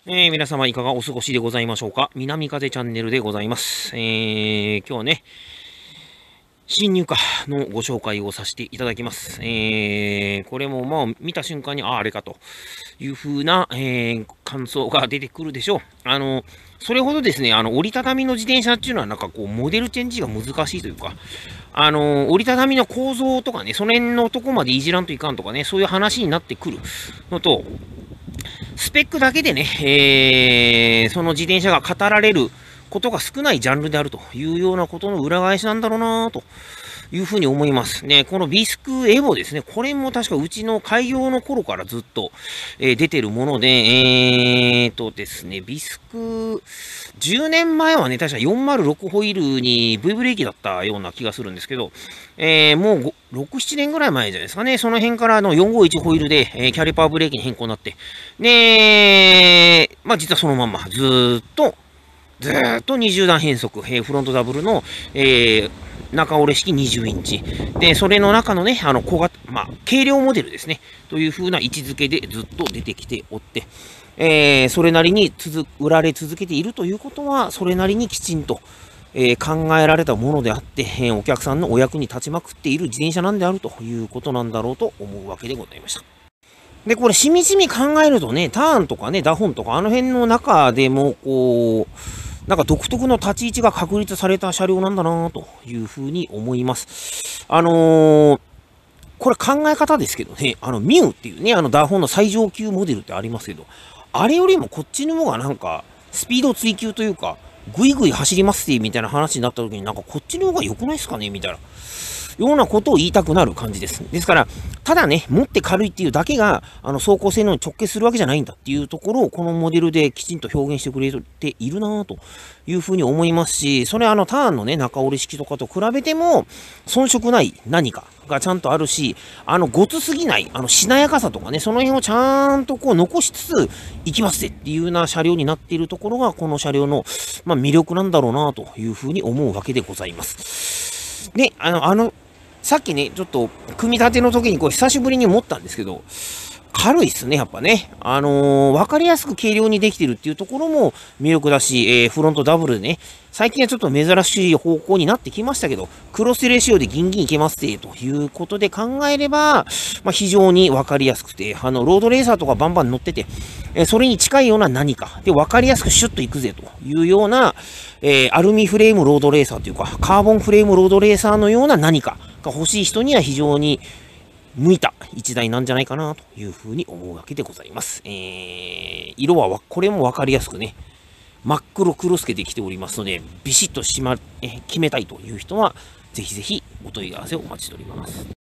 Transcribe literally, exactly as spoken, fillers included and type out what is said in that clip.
えー、皆様いかがお過ごしでございましょうか。南風チャンネルでございます。えー、今日はね、新入荷のご紹介をさせていただきます。えー、これもまあ見た瞬間に、ああ、あれかという風な、えー、感想が出てくるでしょう。あの、それほどですね、あの折りたたみの自転車っていうのはなんかこう、モデルチェンジが難しいというか、あの、折りたたみの構造とかね、その辺のとこまでいじらんといかんとかね、そういう話になってくるのと、スペックだけでね、えー、その自転車が語られることが少ないジャンルであるというようなことの裏返しなんだろうなというふうに思いますね。このビスクエボですね。これも確かうちの開業の頃からずっと、えー、出てるもので、えーとですね、ビスク、じゅうねんまえはね、確かよんまるろくホイールに V ブレーキだったような気がするんですけど、えー、もうろく、ななねんぐらい前じゃないですかね。その辺からのよんごいちホイールで、えー、キャリパーブレーキに変更になって、で、まあ実はそのまんま、ずーっと、ずーっとにじゅうだん変速、えー、フロントダブルの、えー、中折れ式にじゅうインチ。で、それの中のね、あの小型、まあ、軽量モデルですね。という風な位置づけでずっと出てきておって、えー、それなりに続売られ続けているということは、それなりにきちんと、えー、考えられたものであって、えー、お客さんのお役に立ちまくっている自転車なんであるということなんだろうと思うわけでございました。で、これ、しみじみ考えるとね、ターンとかね、ダホンとか、あの辺の中でも、こう、なんか独特の立ち位置が確立された車両なんだなというふうに思います。あのー、これ考え方ですけどね、あの、ミュウっていうね、あのダホンの最上級モデルってありますけど、あれよりもこっちの方がなんか、スピード追求というか、ぐいぐい走りますってみたいな話になった時になんかこっちの方が良くないですかねみたいな。ようなことを言いたくなる感じです。ですから、ただね、持って軽いっていうだけが、あの、走行性能に直結するわけじゃないんだっていうところを、このモデルできちんと表現してくれているなぁというふうに思いますし、それあの、ターンのね、中折り式とかと比べても、遜色ない何かがちゃんとあるし、あの、ごつすぎない、あの、しなやかさとかね、その辺をちゃんとこう残しつつ、行きますぜっていうような車両になっているところが、この車両の、まあ、魅力なんだろうなというふうに思うわけでございます。で、あの、あの、さっきね、ちょっと、組み立ての時にこう、久しぶりに思ったんですけど、軽いっすね、やっぱね。あのー、わかりやすく軽量にできてるっていうところも魅力だし、えー、フロントダブルでね、最近はちょっと珍しい方向になってきましたけど、クロスレシオでギンギンいけますってということで考えれば、まあ、非常にわかりやすくて、あの、ロードレーサーとかバンバン乗ってて、えー、それに近いような何か、で、わかりやすくシュッといくぜというような、えー、アルミフレームロードレーサーというか、カーボンフレームロードレーサーのような何かが欲しい人には非常に向いた一台なんじゃないかなというふうに思うわけでございます。えー、色はこれもわかりやすくね、真っ黒黒透けてきておりますので、ビシッとしま、え決めたいという人は、ぜひぜひお問い合わせをお待ちしております。